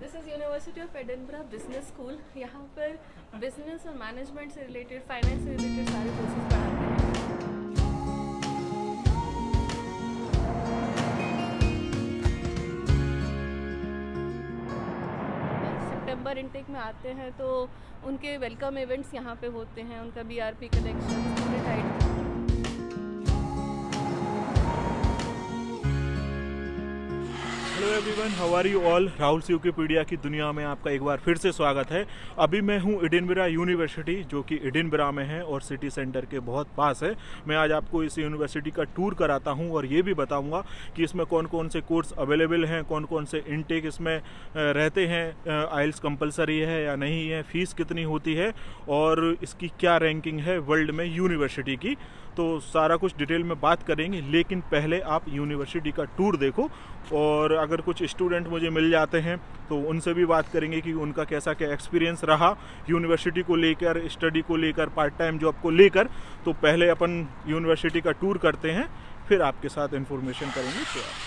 This is university of Edinburgh business school. यहाँ पर business और मैनेजमेंट से रिलेटेड, फाइनेंस से रिलेटेड सारे कोर्सेज पढ़ाते हैं। सितंबर इनटेक में आते हैं तो उनके वेलकम इवेंट्स यहाँ पे होते हैं, उनका BRP collection, student ID. Hello everyone, how are you all. Rahul से विकिपीडिया की दुनिया में आपका एक बार फिर से स्वागत है। अभी मैं हूं एडिनबरा यूनिवर्सिटी, जो कि एडिनबरा में है और सिटी सेंटर के बहुत पास है। मैं आज आपको इस यूनिवर्सिटी का टूर कराता हूं और ये भी बताऊंगा कि इसमें कौन कौन से कोर्स अवेलेबल हैं, कौन कौन से इनटेक इसमें रहते हैं, आइल्स कंपलसरी है या नहीं है, फीस कितनी होती है और इसकी क्या रैंकिंग है वर्ल्ड में यूनिवर्सिटी की। तो सारा कुछ डिटेल में बात करेंगे, लेकिन पहले आप यूनिवर्सिटी का टूर देखो। और अगर कुछ स्टूडेंट मुझे मिल जाते हैं तो उनसे भी बात करेंगे कि उनका कैसा क्या एक्सपीरियंस रहा यूनिवर्सिटी को लेकर, स्टडी को लेकर, पार्ट टाइम जॉब को लेकर। तो पहले अपन यूनिवर्सिटी का टूर करते हैं, फिर आपके साथ इन्फॉर्मेशन करेंगे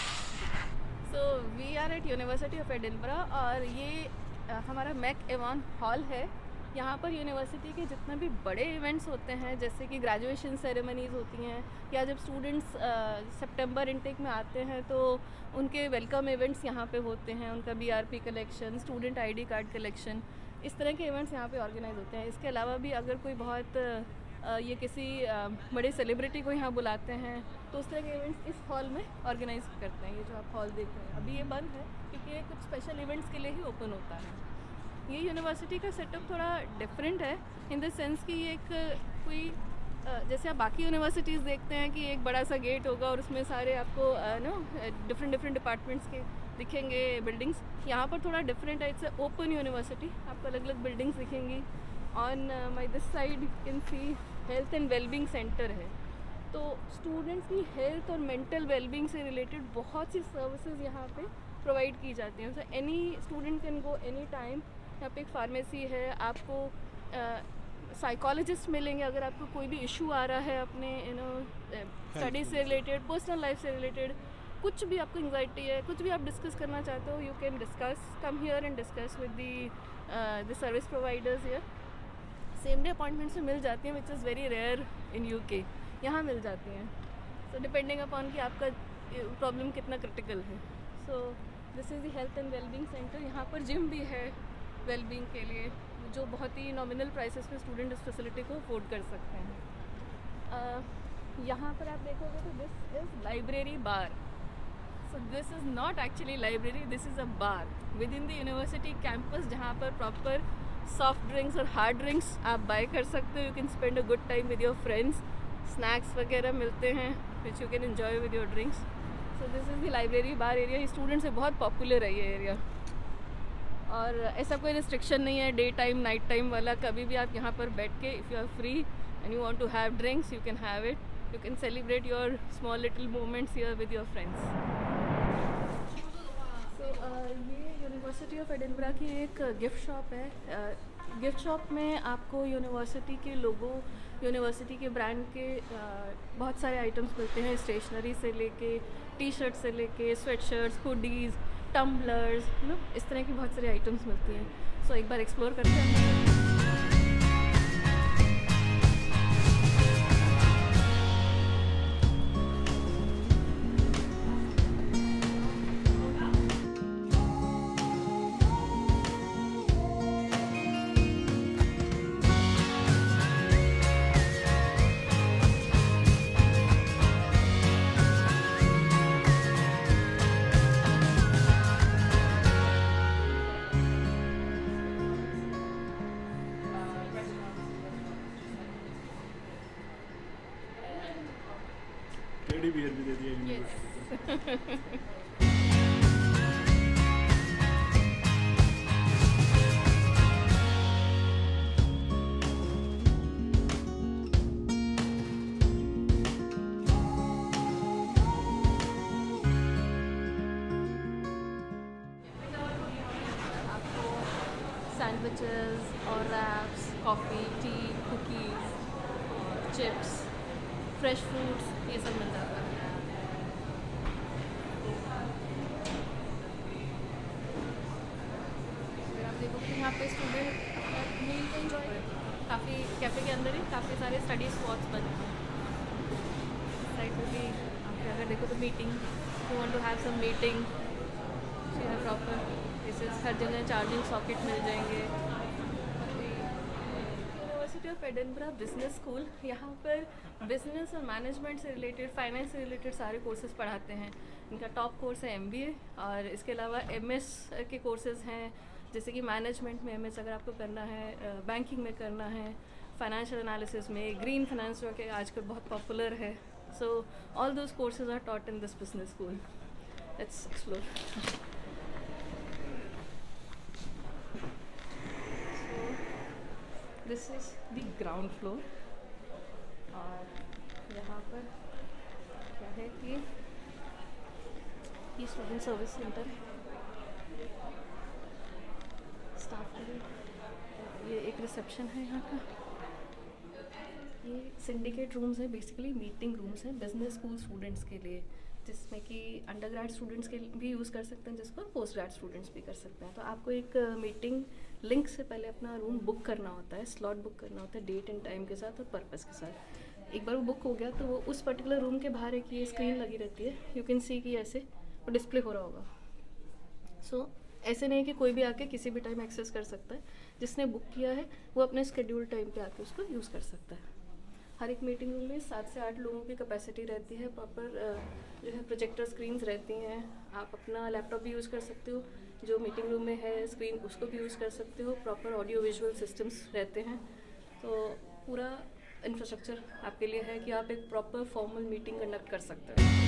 share. So we are at university of Edinburgh और ये हमारा मैक एवान हॉल है। यहाँ पर यूनिवर्सिटी के जितने भी बड़े इवेंट्स होते हैं, जैसे कि ग्रेजुएशन सेरेमनीज़ होती हैं या जब स्टूडेंट्स सितंबर इनटेक में आते हैं तो उनके वेलकम इवेंट्स यहाँ पे होते हैं, उनका BRP collection, student ID card collection, इस तरह के इवेंट्स यहाँ पे ऑर्गेनाइज होते हैं। इसके अलावा भी अगर कोई बहुत ये किसी बड़े सेलिब्रिटी को यहाँ बुलाते हैं तो उस तरह के इवेंट्स इस हॉल में ऑर्गेनाइज करते हैं। ये जो आप हॉल देख रहे हैं अभी ये बंद है क्योंकि ये कुछ स्पेशल इवेंट्स के लिए ही ओपन होता है। ये यूनिवर्सिटी का सेटअप थोड़ा डिफरेंट है इन द सेंस कि ये एक कोई जैसे आप बाकी यूनिवर्सिटीज़ देखते हैं कि एक बड़ा सा गेट होगा और उसमें सारे आपको डिफरेंट डिपार्टमेंट्स के दिखेंगे बिल्डिंग्स। यहाँ पर थोड़ा डिफरेंट है, इट्स ओपन यूनिवर्सिटी, आपको अलग अलग बिल्डिंग्स दिखेंगी। On my this side you can see health and wellbeing centre है। तो स्टूडेंट्स की हेल्थ और मेंटल वेलबींग से रिलेटेड बहुत सी सर्विसेज यहाँ पे प्रोवाइड की जाती हैं। So any student can go any time. यहाँ पे एक फार्मेसी है, आपको साइकोलॉजिस्ट मिलेंगे अगर आपको कोई भी इशू आ रहा है अपने स्टडी से रिलेटेड, पर्सनल लाइफ से रिलेटेड, कुछ भी आपको एंग्जाइटी है, कुछ भी आप डिस्कस करना चाहते हो, you can discuss, come here and discuss with the service providers here. Same day appointments में मिल जाती हैं which is very rare in UK, यहाँ मिल जाती हैं। सो डिपेंडिंग अपॉन कि आपका प्रॉब्लम कितना क्रिटिकल है। So this is the health and wellbeing centre. यहाँ पर जिम भी है वेलबींग के लिए, जो बहुत ही नॉमिनल प्राइसेस पे स्टूडेंट इस फैसिलिटी को अफोर्ड कर सकते हैं। यहाँ पर आप देखोगे तो this is library bar. So this is not actually library, this is a bar with in the university campus, जहाँ पर प्रॉपर सॉफ्ट ड्रिंक्स और हार्ड ड्रिंक्स आप बाय कर सकते हो। You can spend a good time with your friends, snacks वगैरह मिलते हैं which you can enjoy with your drinks. So this is the library bar area. Student से बहुत पॉपुलर है ये एरिया और ऐसा कोई रिस्ट्रिक्शन नहीं है डे टाइम नाइट टाइम वाला। कभी भी आप यहाँ पर बैठ के, if you are free and you want to have drinks, you can have it, you can celebrate your small little moments here with your friends. So ये यूनिवर्सिटी ऑफ एडिनबरा की एक गिफ्ट शॉप है। Gift shop में आपको university के लोगो, university के brand के बहुत सारे आइटम्स मिलते हैं, स्टेशनरी से लेके, टी-शर्ट से लेके, स्वेट शर्ट्स, हुडीज़, टम्बलर्स, इस तरह की बहुत सारी आइटम्स मिलती हैं। सो एक बार एक्सप्लोर करते हैं। टेडी बियर भी दे दिया यूनिवर्सिटी को। सैंडविचेस और wraps, coffee, tea, cookies, chips, fresh fruits, ये सब मिल जाता है। यहाँ पे स्टूडेंट मील को इन्जॉय काफ़ी कैफ़े के अंदर ही काफ़ी सारे स्टडी स्पॉट्स बने हैं। साइड में भी आप अगर देखो तो meeting, you want to have some meeting, proper places, हर जगह चार्जिंग सॉकेट मिल जाएंगे। University of Edinburgh business school, यहाँ पर बिजनेस और मैनेजमेंट से रिलेटेड, फाइनेंस से रिलेटेड सारे कोर्सेज पढ़ाते हैं। इनका टॉप कोर्स है MBA, और इसके अलावा MS के कोर्सेज हैं, जैसे कि मैनेजमेंट में MS अगर आपको करना है, बैंकिंग में करना है, फाइनेंशियल एनालिसिस में, ग्रीन फाइनेंस जो कि आजकल बहुत पॉपुलर है। So all those courses are taught in this business school. Let's explore. This is the ground floor, और यहाँ पर क्या है कि ये स्टूडेंट सर्विस सेंटर, स्टाफ के लिए ये एक रिसेप्शन है यहाँ का। ये सिंडिकेट रूम्स है, बेसिकली मीटिंग रूम्स हैं बिजनेस स्कूल स्टूडेंट्स के लिए, जिसमें कि अंडर ग्रेड स्टूडेंट्स के भी यूज़ कर सकते हैं, जिसको पोस्ट ग्रेड स्टूडेंट्स भी कर सकते हैं। तो आपको एक मीटिंग लिंक से पहले अपना रूम बुक करना होता है, स्लॉट बुक करना होता है डेट एंड टाइम के साथ और पर्पस के साथ। एक बार वो बुक हो गया तो वो उस पर्टिकुलर रूम के बाहर एक ये स्क्रीन लगी रहती है, यू कैन सी कि ऐसे वो डिस्प्ले हो रहा होगा। सो ऐसे नहीं कि कोई भी आके किसी भी टाइम एक्सेस कर सकता है। जिसने बुक किया है वो अपने शेड्यूल टाइम पे आके उसको यूज़ कर सकता है। हर एक मीटिंग रूम में 7 से 8 लोगों की कैपेसिटी रहती है। प्रॉपर जो है प्रोजेक्टर स्क्रीन्स रहती हैं। आप अपना लैपटॉप भी यूज़ कर सकते हो, जो मीटिंग रूम में है स्क्रीन उसको भी यूज़ कर सकते हो। प्रॉपर ऑडियो विजुअल सिस्टम्स रहते हैं। तो पूरा इंफ्रास्ट्रक्चर आपके लिए है कि आप एक प्रॉपर फॉर्मल मीटिंग कंडक्ट कर सकते हो।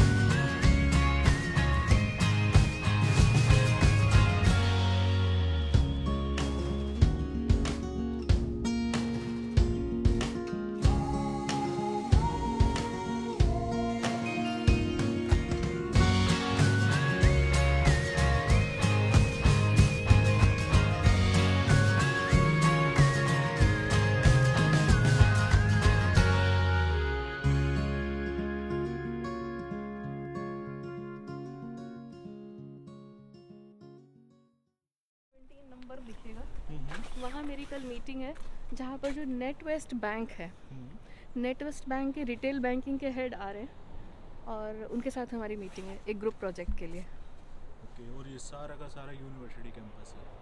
नंबर दिखेगा, वहाँ मेरी कल मीटिंग है, जहाँ पर जो नेटवेस्ट बैंक है, नेटवेस्ट बैंक के रिटेल बैंकिंग के हेड आ रहे हैं और उनके साथ हमारी मीटिंग है एक ग्रुप प्रोजेक्ट के लिए। ओके, और ये सारा का सारा यूनिवर्सिटी कैंपस है।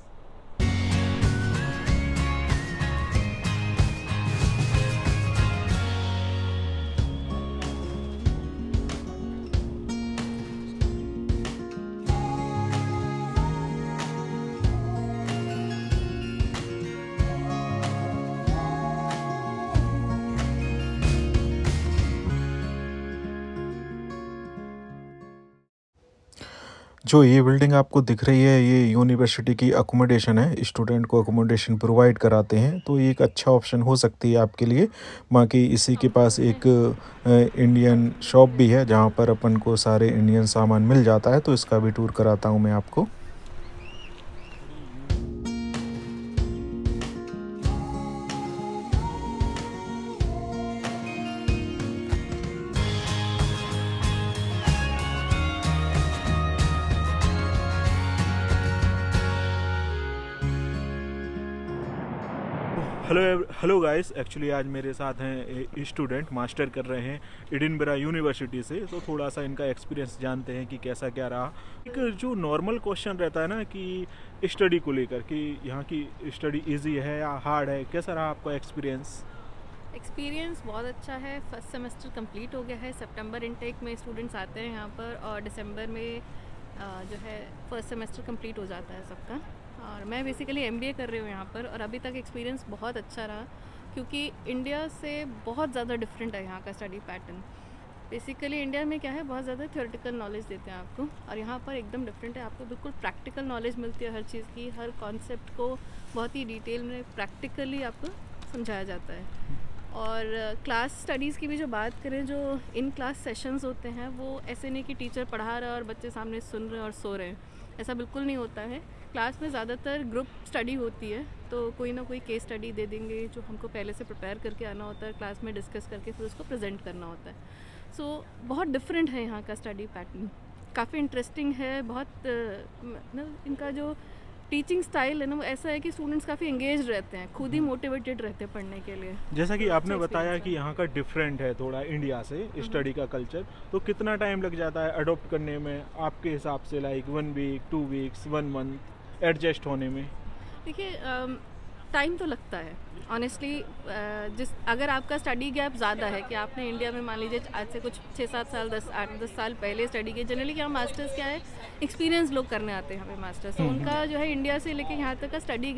जो ये बिल्डिंग आपको दिख रही है ये यूनिवर्सिटी की अकोमोडेशन है। स्टूडेंट को अकोमोडेशन प्रोवाइड कराते हैं, तो ये एक अच्छा ऑप्शन हो सकती है आपके लिए। बाकी इसी के पास एक इंडियन शॉप भी है जहाँ पर अपन को सारे इंडियन सामान मिल जाता है, तो इसका भी टूर कराता हूँ मैं आपको। हेलो गाइस, एक्चुअली आज मेरे साथ हैं स्टूडेंट मास्टर कर रहे हैं एडिनबरा यूनिवर्सिटी से, तो थोड़ा सा इनका एक्सपीरियंस जानते हैं कि कैसा क्या रहा। एक जो नॉर्मल क्वेश्चन रहता है ना कि स्टडी को लेकर कि यहाँ की स्टडी इजी है या हार्ड है, कैसा रहा आपका एक्सपीरियंस? एक्सपीरियंस बहुत अच्छा है। फर्स्ट सेमेस्टर कंप्लीट हो गया है। सितंबर इनटेक में स्टूडेंट्स आते हैं यहाँ पर और दिसंबर में जो है फर्स्ट सेमेस्टर कंप्लीट हो जाता है सबका। और मैं बेसिकली MBA कर रही हूँ यहाँ पर, और अभी तक एक्सपीरियंस बहुत अच्छा रहा क्योंकि इंडिया से बहुत ज़्यादा डिफरेंट है यहाँ का स्टडी पैटर्न। बेसिकली इंडिया में क्या है, बहुत ज़्यादा थ्योरेटिकल नॉलेज देते हैं आपको, और यहाँ पर एकदम डिफरेंट है। आपको बिल्कुल प्रैक्टिकल नॉलेज मिलती है हर चीज़ की। हर कॉन्सेप्ट को बहुत ही डिटेल में प्रैक्टिकली आपको समझाया जाता है। और क्लास स्टडीज़ की भी जो बात करें, जो इन क्लास सेशंस होते हैं वो ऐसे नहीं कि टीचर पढ़ा रहा है और बच्चे सामने सुन रहे हैं और सो रहे हैं, ऐसा बिल्कुल नहीं होता है। क्लास में ज़्यादातर ग्रुप स्टडी होती है, तो कोई ना कोई केस स्टडी दे देंगे जो हमको पहले से प्रिपेयर करके आना होता है, क्लास में डिस्कस करके फिर उसको प्रेजेंट करना होता है। सो बहुत डिफरेंट है यहाँ का स्टडी पैटर्न, काफ़ी इंटरेस्टिंग है। बहुत मतलब इनका जो टीचिंग स्टाइल है ना वो ऐसा है कि स्टूडेंट्स काफ़ी एंगेज रहते हैं, खुद ही मोटिवेटेड रहते हैं पढ़ने के लिए। जैसा कि आपने बताया कि यहाँ का डिफरेंट है थोड़ा इंडिया से स्टडी का कल्चर, तो कितना टाइम लग जाता है अडोप्ट करने में आपके हिसाब से, like 1 week 2 weeks 1 month adjust होने में? देखिए टाइम तो लगता है ऑनेस्टली। अगर आपका स्टडी गैप ज़्यादा है कि आपने इंडिया में मान लीजिए आज से कुछ 6-7 साल 10 साल पहले स्टडी किए, जनरली क्या मास्टर्स क्या है एक्सपीरियंस लोग करने आते हैं हमें मास्टर्स, तो उनका जो है इंडिया से लेके यहाँ तक का स्टडी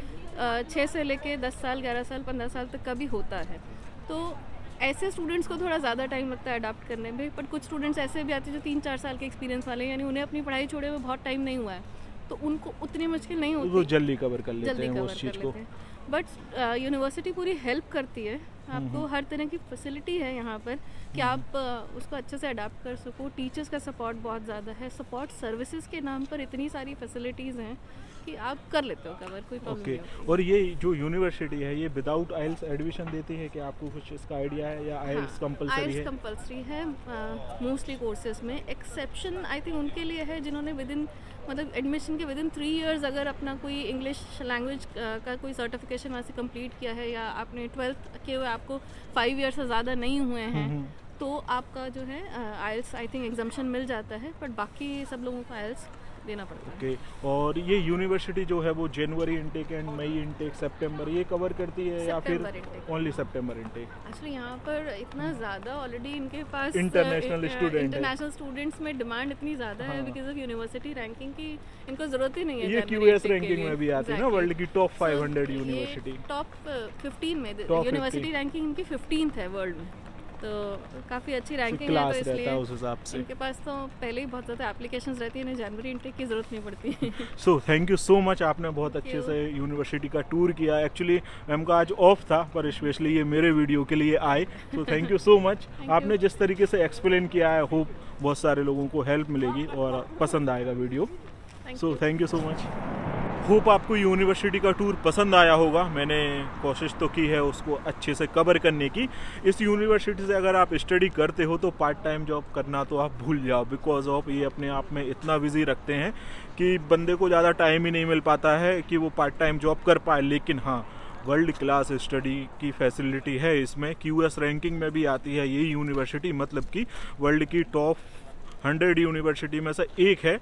गैप 6 से लेके 10 साल 11 साल 15 साल तक का भी होता है। तो ऐसे स्टूडेंट्स को थोड़ा ज़्यादा टाइम लगता है अडाप्ट करने में, बट कुछ स्टूडेंट्स ऐसे भी आते हैं जो 3-4 साल के एक्सपीरियंस वाले हैं, यानी उन्हें अपनी पढ़ाई छोड़े हुए बहुत टाइम नहीं हुआ है, तो उनको उतनी मुश्किल नहीं होती, वो जल्दी कवर कर लेते हैं उस चीज़ को। बट यूनिवर्सिटी पूरी हेल्प करती है आपको, हर तरह की फैसिलिटी है यहाँ पर कि आप उसको अच्छे से अडाप्ट कर सको। टीचर्स का सपोर्ट बहुत ज़्यादा है, सपोर्ट सर्विसेज के नाम पर इतनी सारी फैसिलिटीज़ हैं कि आप कर लेते हो कवर, कोई प्रॉब्लम नहीं है। और ये जो यूनिवर्सिटी है ये विदाउट आइल्स एडमिशन देती है कि आपको कुछ इसका आइडिया है, या आइल्स कंपलसरी है? आइल्स कंपलसरी है मोस्टली कोर्सेज में। एक्सेप्शन आई थिंक उनके लिए है जिन्होंने मतलब एडमिशन के विदिन 3 इयर्स अगर अपना कोई इंग्लिश लैंग्वेज का कोई सर्टिफिकेशन वहाँ से कंप्लीट किया है, या आपने 12th के हुए आपको 5 ईयर से ज़्यादा नहीं हुए हैं, तो आपका जो है आइल्स आई थिंक एग्जाम्पशन मिल जाता है, बट बाकी सब लोगों को आइल्स देना पड़ता है। ओके। और ये यूनिवर्सिटी जो है वो जनवरी इनटेक एंड मई इनटेक सितंबर ये कवर करती है, या फिर ओनली सितंबर इनटेक? एक्चुअली यहाँ पर इतना ज़्यादा ऑलरेडी इनके पास इंटरनेशनल स्टूडेंट्स में डिमांड इतनी ज़्यादा है बिकॉज ऑफ यूनिवर्सिटी रैंकिंग की, इनको ज़रूरत ही नहीं है। ये क्यूएस रैंकिंग में भी आती है ना, वर्ल्ड की टॉप 500 यूनिवर्सिटी, टॉप 15 में यूनिवर्सिटी रैंकिंग इनकी 15th है वर्ल्ड में, तो काफ़ी अच्छी रैंकिंग है, तो इसलिए उस हिसाब से इनके पास तो पहले ही बहुत ज़्यादा एप्लीकेशंस रहती है, इन्हें जनवरी इनटेक की ज़रूरत नहीं पड़ती। So thank you so much, आपने बहुत अच्छे से यूनिवर्सिटी का टूर किया। एक्चुअली मैम का आज ऑफ था, पर स्पेशली ये मेरे वीडियो के लिए आए, तो थैंक यू सो मच। आपने जिस तरीके से एक्सप्लेन किया है, होप बहुत सारे लोगों को हेल्प मिलेगी और पसंद आएगा video. So thank you so much. Hope आपको यूनिवर्सिटी का टूर पसंद आया होगा। मैंने कोशिश तो की है उसको अच्छे से कवर करने की। इस यूनिवर्सिटी से अगर आप स्टडी करते हो तो पार्ट टाइम जॉब करना तो आप भूल जाओ, बिकॉज ऑफ ये अपने आप में इतना बिजी रखते हैं कि बंदे को ज़्यादा टाइम ही नहीं मिल पाता है कि वो पार्ट टाइम जॉब कर पाए। लेकिन हाँ, वर्ल्ड क्लास स्टडी की फैसिलिटी है इसमें। क्यूएस रैंकिंग में भी आती है ये यूनिवर्सिटी, मतलब कि वर्ल्ड की टॉप 100 यूनिवर्सिटी में से एक है,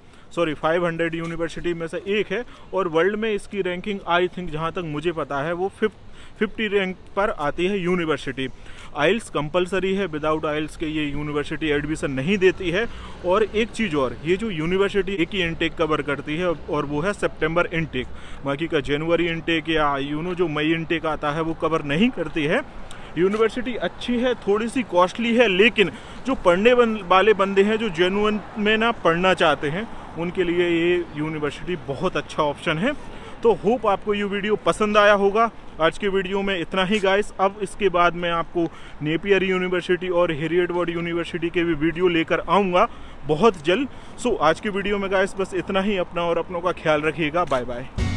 500 यूनिवर्सिटी में से एक है। और वर्ल्ड में इसकी रैंकिंग आई थिंक, जहाँ तक मुझे पता है, वो 50 रैंक पर आती है यूनिवर्सिटी। आइल्स कंपलसरी है, विदाउट आइल्स के ये यूनिवर्सिटी एडमिशन नहीं देती है। और एक चीज़ और, ये जो यूनिवर्सिटी एक ही इनटेक कवर करती है और वो है सितंबर इनटेक, बाकी का जनवरी इनटेक या जो मई इनटेक आता है वो कवर नहीं करती है। यूनिवर्सिटी अच्छी है, थोड़ी सी कॉस्टली है, लेकिन जो पढ़ने वाले बंदे हैं, जो जेन्युइन में ना पढ़ना चाहते हैं, उनके लिए ये यूनिवर्सिटी बहुत अच्छा ऑप्शन है। तो होप आपको ये वीडियो पसंद आया होगा। आज के वीडियो में इतना ही गाइस। अब इसके बाद मैं आपको नेपियर यूनिवर्सिटी और हेरियट-वार्ड यूनिवर्सिटी के भी वीडियो लेकर आऊँगा बहुत जल्द। सो आज के वीडियो में गाइस बस इतना ही। अपना और अपनों का ख्याल रखिएगा। Bye bye.